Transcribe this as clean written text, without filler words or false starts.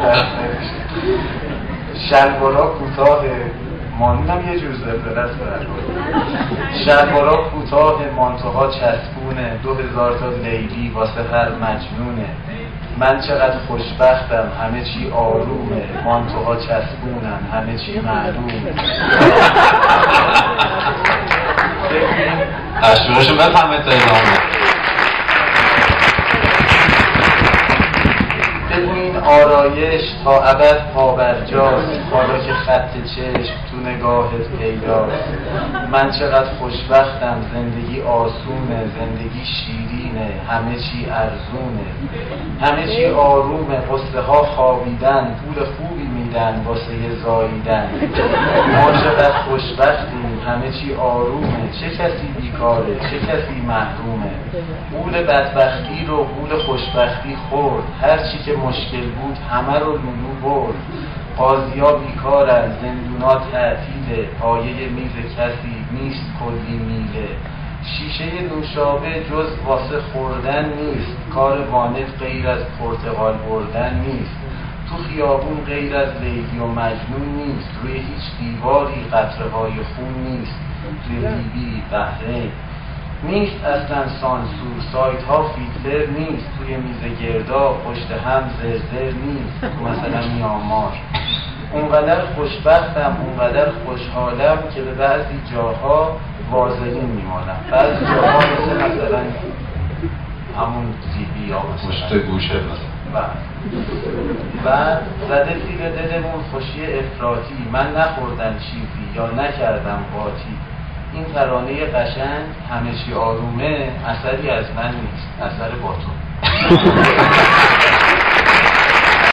شلوارا کوتاه مانونم یه جور زبده است شلوارا کوتاه مانتوها چسبونه 2000 تا لیلی واسه هر مجنونه من چقدر خوشبختم همه چی آرومه مانتوها چسبونن همه چی معلومه اشعارشو بفهمه تا ادامه بگوین آرایش تا ابد پابرجاست حالا که خط چشم تو نگاهت پیداست من چقدر خوشبختم زندگی آسونه زندگی شیرینه همه چی ارزونه همه چی آرومه قصه ها خوابیدن پول خوبی میدن واسه زاییدن ما چقدر خوشبختیم همه چی آرومه چه کسی بیکاره چه کسی محرومه پول بدبختی رو پول خوشبختی خورد هر چی که مشکل بود همه رو لولو برد قاضیا بیکارن زندونا تعطیله پایه میز کسی نیست کلی میله شیشه نوشابه جز واسه خوردن نیست کار وانت غیر از پرتقال بردن نیست تو خیابون غیر از لیلی و مجنون نیست روی هیچ دیواری قطره های خون نیست توی لیبی بحرین نیست اصلا سانسور سایت ها فیلتر نیست توی میز گردا پشت هم زرزر نیست تو مثلا میانمار اونقدر خوشبختم اونقدر خوشحالم که به بعضی جاها وازلین میمانم بعضی جاها مثلا همون زیبی یا پشت گوشه و زده زیر دلمون خوشی افراطی من نخوردم چیزی یا نکردم قاطی این ترانه قشنگ همه چی آرومه اثری از من نیست اثر با تو